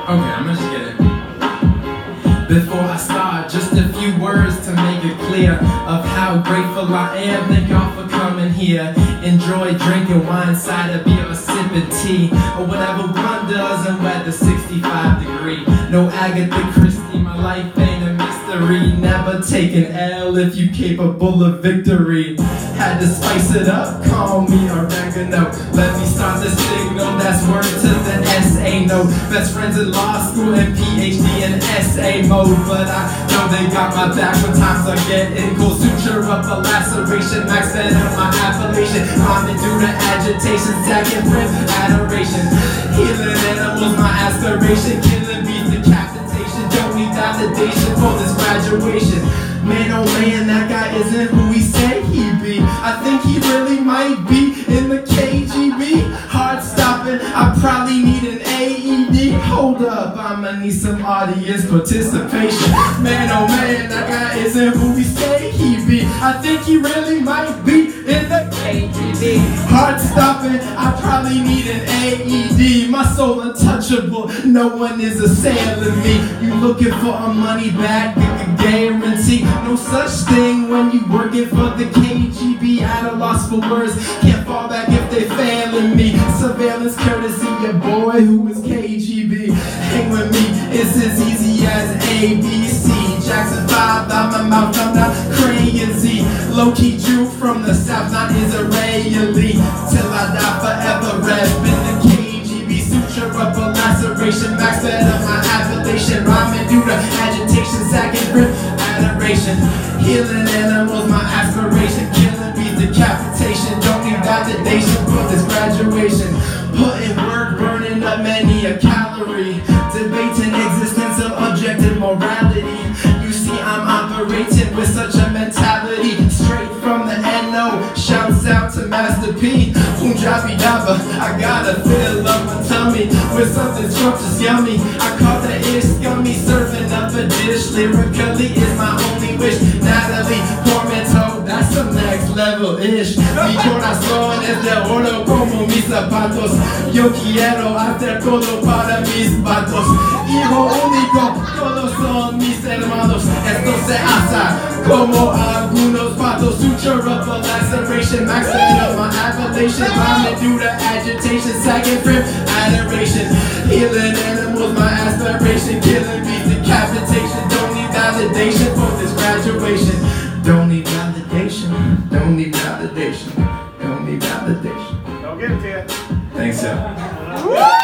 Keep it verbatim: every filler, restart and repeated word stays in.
Okay, I'm gonna just get it. Before I start, just a few words to make it clear of how grateful I am. Thank y'all for coming here. Enjoy drinking wine, cider, beer, or sipping tea, or whatever one does in weather sixty-five degree. No Agatha Christie, my life ain't a mystery. Never take an L if you capable of victory. Had to spice it up, call me oregano. Let me start the signal, that's word to the S A. No best friends in law school and P H D in S A mode, but I know they got my back when times are getting cold. Suture up a laceration, max that up my appellation. Rhyming through the agitation, second print adoration. Healing animals, my aspiration. Killing beats, decapitation. Don't need validation for this graduation. Man, oh man, that guy isn't who he said he'd be. I think he really might be in the K G B. Heart stopping, I probably need an A E D. Hold up, I'ma need some audience participation. Man, oh man, that guy isn't who he say he be. I think he really might be in the K G B. Heart stopping, I probably need an A E D. My soul untouchable, no one is assailing me. You looking for a money back, guarantee. No such thing when you working for the K G B. At a loss for words, can't fall back if they failing me. Surveillance courtesy, your boy who is K G B. Hang with me, it's as easy as A B C. Jackson five out my mouth, I'm not crazy. Low-key Jew from the south, not Israeli. Till I die forever, reppin' the K G B. Suture up a laceration, max that up my appellation. Rhyming due to agitation, second grip, adoration. Healing animals, my aspiration. Killing beats, decapitation. Don't need validation for this graduation. Putting work, burning up many a calorie. Debating existence of objective morality. You see I'm operating with such a mentality. Straight from the N O, shouts out to Master P. Punjabi Daba, I gotta fill up my tummy with something scrumptious, yummy. I call that ish scummy, serving up a dish. Lyrically is my only wish. Natalie Portmanteau, that's some next level ish. Mi corazón es de oro como mis zapatos. Yo quiero hacer todo para mis vatos. Hijo único, todos son mis hermanos. Esto se hace como algunos vatos. Suture up a laceration, max that up my appellation. Rhyming through the agitation, second frame adoration. Healing animals, my aspiration. Killing beats, decapitation. Don't need validation for this graduation. Don't need validation. Don't need validation. Don't need validation. Don't give it to you. Thanks, y'all.